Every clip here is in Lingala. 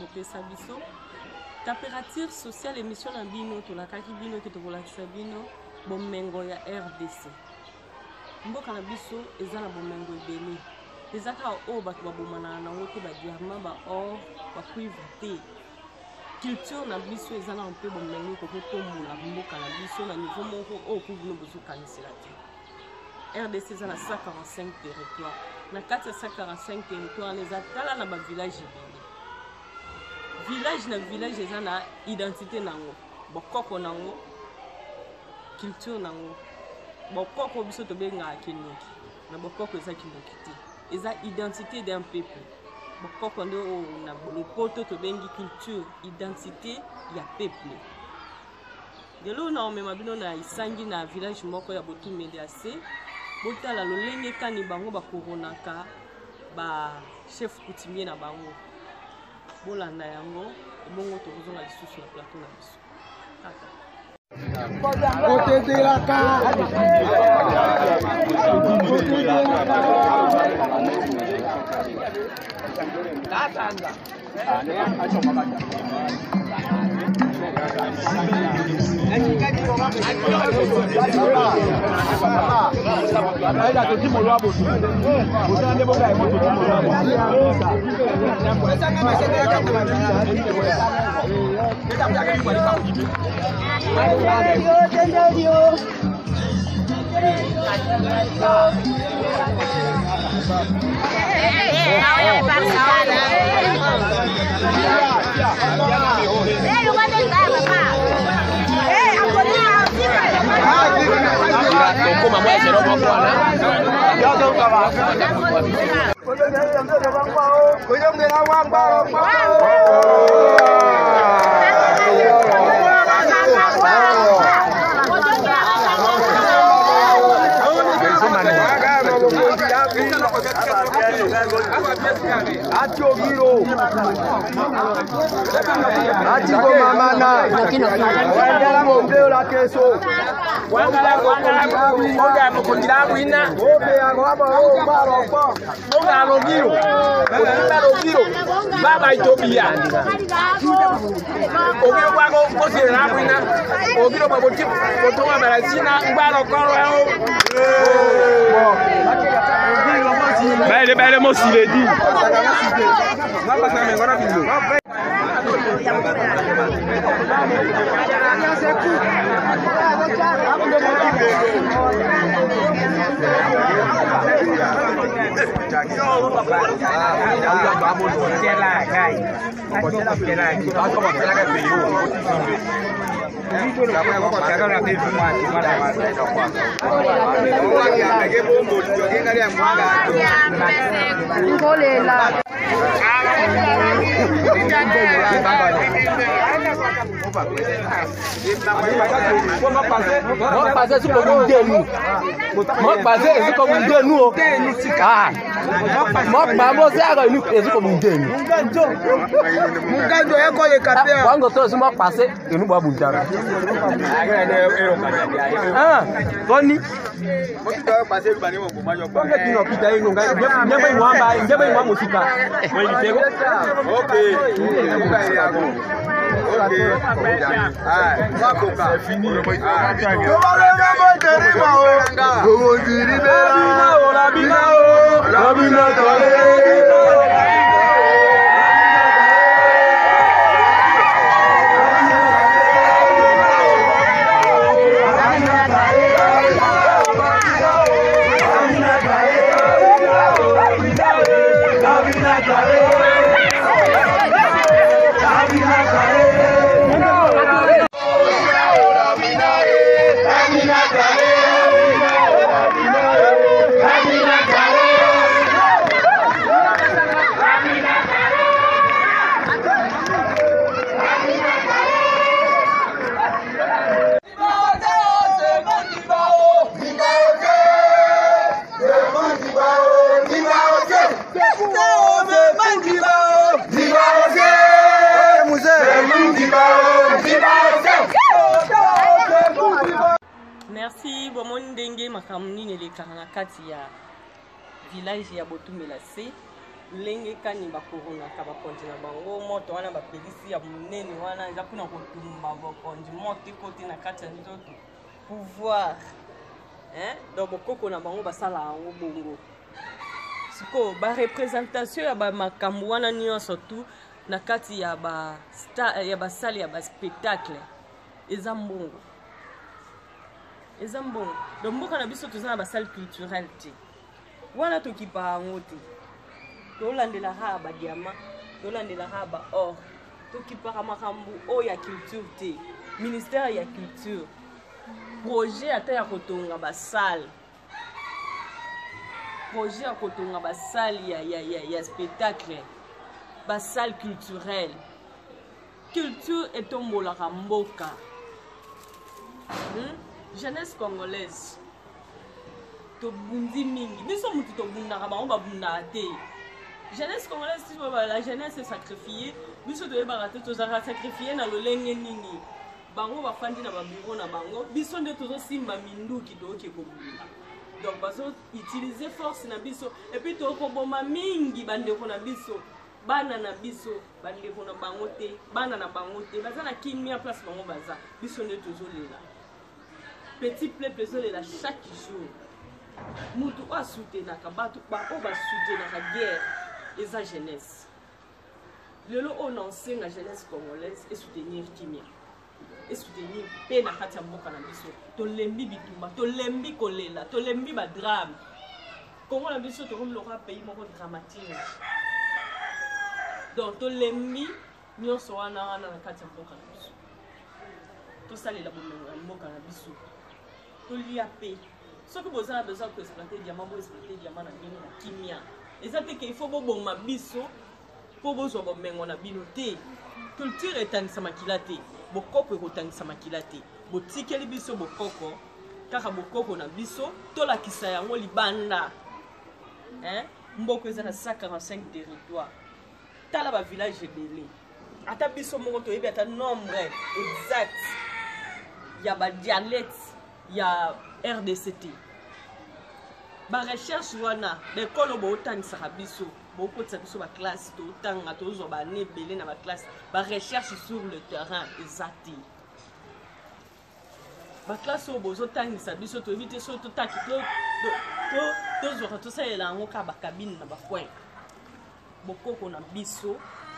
pesa biso température sociale émission na bino tolakaki bino ke tokolakisa bino bomengo ya RDC. Mboka na biso eza na bomengo ebele. Eza ka o bato babomana na ngote ba diamant ba or ba cuivre te. Culture na biso eza na mpe bomengo ko tombola mboka na biso na niveau moko o ku bino bozo kanisela te. RDC eza na 145 territoires. Na kati ya 145 territoires les atala na ba village ebele. Village na village eza na identité nango. Bokoko nango. Culture nango. Bokoko biso tobenga kinoki. Na bokoko eza kinoki te. Eza identité d'un peuple. Bokoko ndo na lopoto tobengi culture, identité ya peuple. Delo na omema bino na isangi na village moko ya Botumeli ase. Botala lolenge kani bango bakoronaka ba chef coutumier na bango. Bolanda yango ebongo tokozonga lisusu na plateau na biso. Tata. Côté de la carte. Belle mo s'il est dit. Merci bomoni ndenge makamuni ne lekanga kati ya village ya Botumela C lenge kani bakoronaka bakonzi na bango moto wana bapelisi ya monene wana eza mpona kotumba bakonzi moto ekoti na kati ya nzoto pouvoir donc bokoko na bango basala yango bongo sikoyo barepresentation ya bamakambo wana nyonso tu na kati ya basale ya baspectacle eza mbongo donc mboka na biso toza na basale culturelle te wana tokipa yango te tolandelaka badiama tolandelaka baor tokipaka makambo oyo ya culture te ministère ya culture projet ata ya kotonga basale projet ya kotonga basale ya spectacle basale culturelle culture etombolaka mboka jeunesse congolaise tobundi mingi biso mutu tobundaka bango babundaka te jeunesse congolaise si la jeunesse est sacrifiée biso toyebaka te tozalaka sacrifié na lolenge nini bango bafandi na babiro na bango biso nde tozosimba minduki toyoki kobunda donc bazoutilize force na biso epuis tokoboma mingi bandeko na biso bana na biso bandeko na bango te bana na bango te baza na kimia place bango baza biso nde tozolela petit peuple ezolela chaque jour mutu oyo asoutenaka bato oyo basoutenaka guerre eza jeunesse lelo oyo na nsenga jeunesse congolaise esoutenir kimia esoutenir mpe na kati ya mboka na biso tolembi bitumba tolembi kolela tolembi badrame kongo na biso tokomi lokola pays moko dramatique donc tolembi nyonso wana na kati ya mboka na biso tosalela bomengo ya mboka na biso tolia mpe soki boza na besoin koexploite diamant boexploite diamant na bino na kimia eza te ke il faut boboma biso mpo bozwa bomengo na bino te culture etangisa makila te bokoko ekotangisa makila te botikeli biso bokoko kaka bokoko na biso tolakisa yango libanda mboko eza na 145 territoire tala bavillage ebele ata biso moko toyebi ata nombre exact ya badialecte ya RDCT barecherche wana bekolo bootanisaka biso bokotisa biso baklasse totanga tozwa bane ebele na baklasse barecherche sur le terrain eza te baklasse oyo bozotangisa biso toyebi te so totaki tozwaka tosalela yango kaka bakabine na bapoint bokoko na biso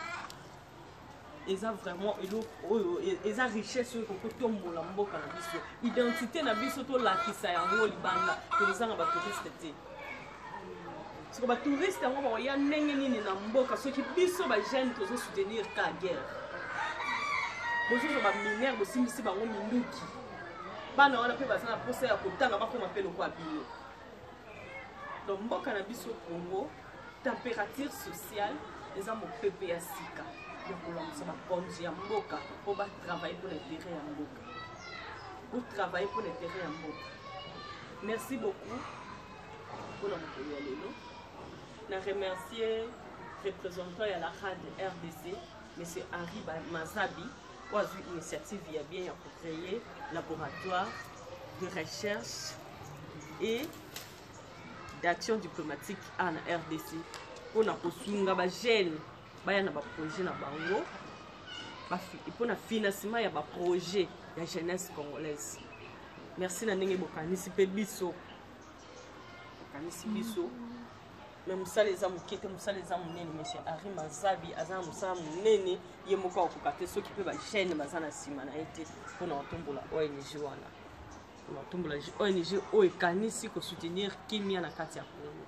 eza vraiment eloko oyo eza richesse oyo kokotombola mboka na biso identité na biso tolakisa yango libanda tozanga batouriste te siko batouriste yango bakoya ndenge nini na mboka soki biso bajeune tozosoutenir ka guerre bozozwa baminere bosimbisi bango minduki bana wana mpe baza na posa ya kotanga bakoma mpe lokwa bino donc mboka na biso Congo température sociale eza mopepe ya sika yokolamusa bakonzi ya mboka mpo batravaille pour l'intérêt ya mboka botravaille pour l'intérêt ya mboka merci beaucoup mpona mokolo ya lelo na remercier représentant ya la rade RDC M. Henri Mazabi oyo azwi initiative ya bien ya kocréer laboratoire de recherche et d'action diplomatique na RDC mpona kosunga bagene baya na baprojet na bango mpona financement ya baprojet ya jeunesse congolaise merci na ndenge bokanisi mpe biso bokanisi biso me mosala eza moke te mosala eza monene monsieur Henri Mazabi aza na mosala monene ye moko akokoka te soki mpe bagene baza na nsima na ye te mpona kotombola ONG wana mpona kotombola ONG oyo ekanisi kosoutenir kimia na kati ya Congo.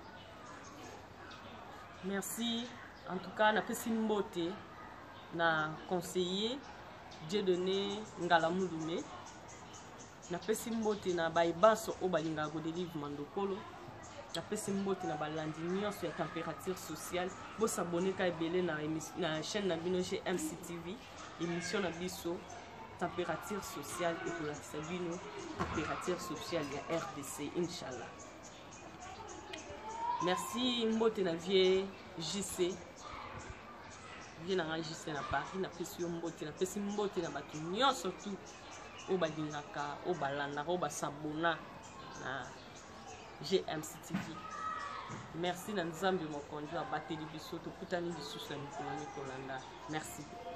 Merci en tout cas napesi mbote na conseiller Dieudonné Ngala Mulume napesi mbote na bayebaso oyo balingaka kodélivre mandokolo napesi mbote na balandi nyonso ya température sociale bosaboneka ebele na chaîne na bino chez MCTV émission na biso température sociale ekolakisa bino température sociale ya RDC inshallah. Merci mbote na vie JC vie na JC na Paris napesi yo mbote napesi mbote na bato nyonso tu oyo balingaka oyo balandaka oyo basabona na GMCTV merci na nzambe mokonzi abateli biso tokutani lisusu ya mikolo mikolanda merci.